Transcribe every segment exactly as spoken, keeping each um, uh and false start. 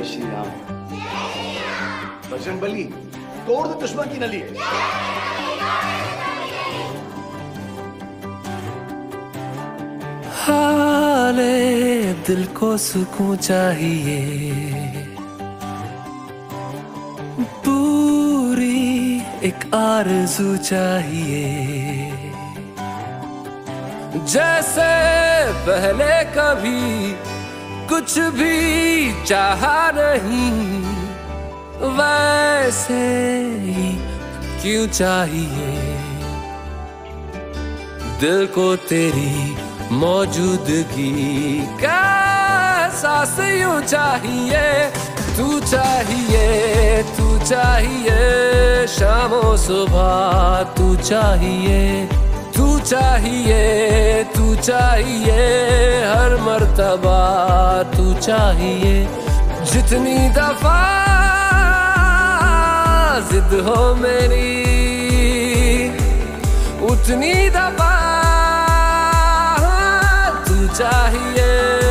श्री राम। बजरंग बली तोड़ दे दुश्मन की नली। हाले दिल को सुकून चाहिए, पूरी एक आरज़ू चाहिए, जैसे पहले कभी कुछ भी चाहा नहीं, वैसे ही क्यों चाहिए दिल को तेरी मौजूदगी का एहसास यूं चाहिए। तू चाहिए, तू चाहिए शामों सुबह, तू चाहिए, तू चाहिए, तू चाहिए हर मर्तबा, तू चाहिए। जितनी दफा जिद हो मेरी, उतनी दफा तू चाहिए।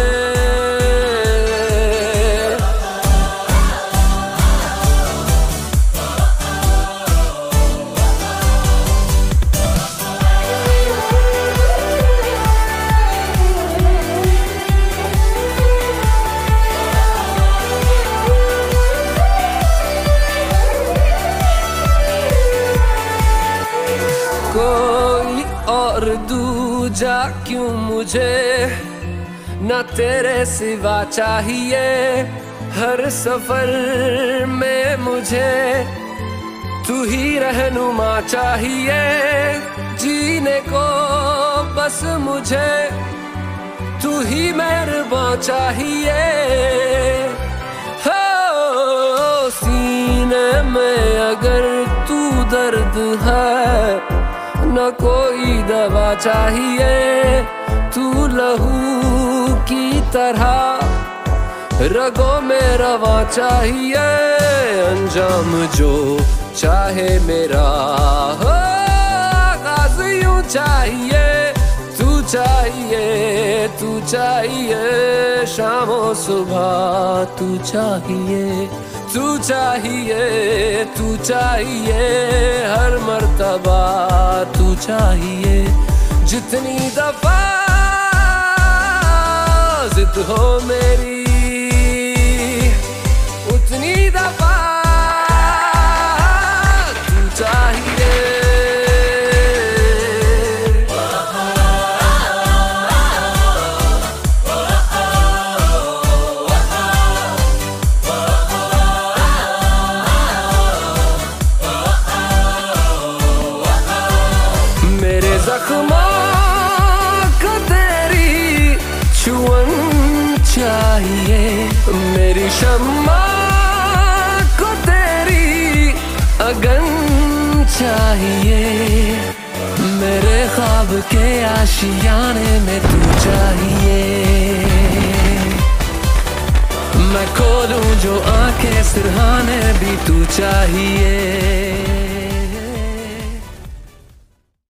कोई और दूजा क्यों मुझे न तेरे सिवा चाहिए, हर सफर में मुझे तू ही रहनुमा चाहिए, जीने को बस मुझे तू ही मेहरबान चाहिए। हो सीने में अगर तू दर्द है न कोई दवा चाहिए, तू लहू की तरह रगों में रवा चाहिए, अंजाम जो चाहे मेरा हो आगाज़ यूं चाहिए। तू चाहिए, तू चाहिए शामों सुबह, तू चाहिए, तू चाहिए, तू चाहिए हर मर्तबा, तू चाहिए। जितनी दफा जिद हो मेरी, उतनी दफा तू चाहिए। मेरे जख्मों को तेरी छुअन चाहिए, मेरी शम्मा को तेरी अगन चाहिए, मेरे ख्वाब के आशियाने में तू चाहिए। मैं खोलूं जो आंखें सिरहाने भी तू चाहिए।